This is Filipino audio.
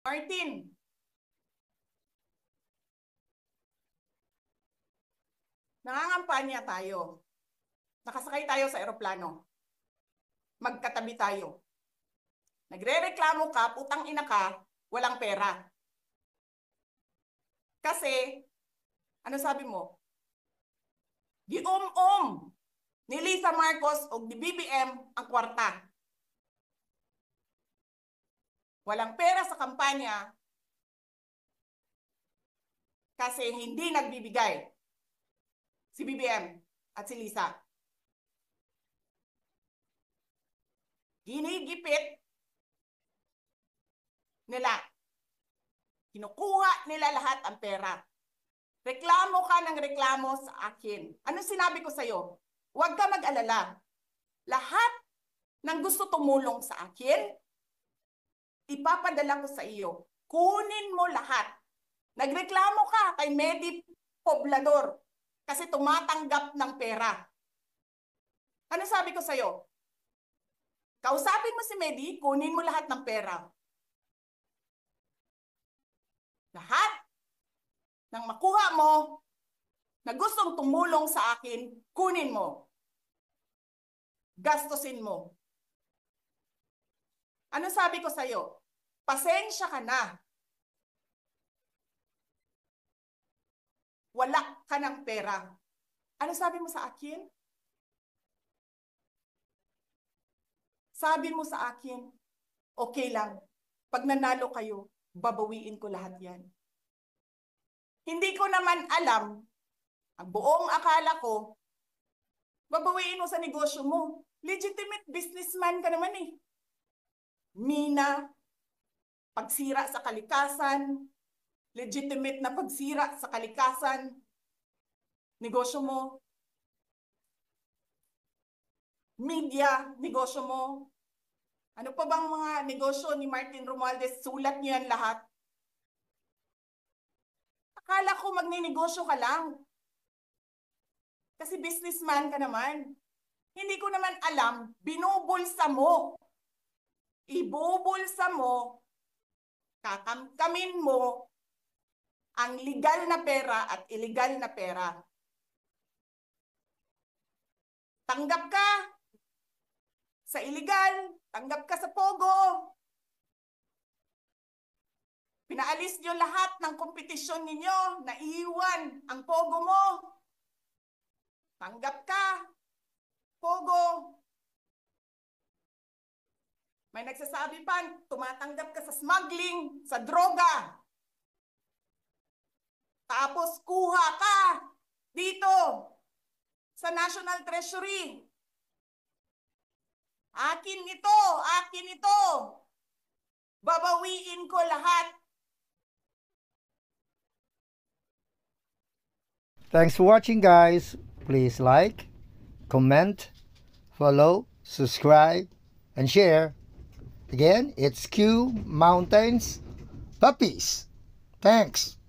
Martin, nangangampanya tayo. Nakasakay tayo sa eroplano. Magkatabi tayo. Nagre-reklamo ka, putang ina ka, walang pera. Kasi, ano sabi mo? Gium-um ni Lisa Marcos o ni BBM ang kwarta. Walang pera sa kampanya kasi hindi nagbibigay si BBM at si Lisa. Ginigipit nila. Kinukuha nila lahat ang pera. Reklamo ka ng reklamo sa akin. Anong sinabi ko sa'yo? Huwag ka mag-alala. Lahat ng gusto tumulong sa akin, ipapadala ko sa iyo. Kunin mo lahat. Nagreklamo ka kay Medi Poblador kasi tumatanggap ng pera. Ano sabi ko sa'yo? Kausapin mo si Medi, kunin mo lahat ng pera. Lahat ng makuha mo na gustong tumulong sa akin, kunin mo. Gastusin mo. Ano sabi ko sa'yo? Pasensya ka na. Wala ka ng pera. Ano sabi mo sa akin? Sabi mo sa akin, okay lang. Pag nanalo kayo, babawiin ko lahat yan. Hindi ko naman alam, ang buong akala ko, babawiin mo sa negosyo mo. Legitimate businessman ka naman eh. Mina, pagsira sa kalikasan, legitimate na pagsira sa kalikasan, negosyo mo. Media, negosyo mo. Ano pa bang mga negosyo ni Martin Romualdez? Sulat niyo yan lahat. Akala ko magninegosyo ka lang. Kasi businessman ka naman. Hindi ko naman alam, binubulsa mo. Ibubulsa mo, kakamkamin mo ang legal na pera at illegal na pera. Tanggap ka sa illegal, tanggap ka sa pogo. Pinaalis nyo lahat ng kompetisyon ninyo, naiwan ang pogo mo. Tanggap ka, pogo. May nagsasabi pa, tumatanggap ka sa smuggling, sa droga. Tapos kuha ka dito sa National Treasury. Akin ito, akin ito. Babawiin ko lahat. Thanks for watching, guys. Please like, comment, follow, subscribe, and share. Again, it's Q Mountains Puppies. Thanks.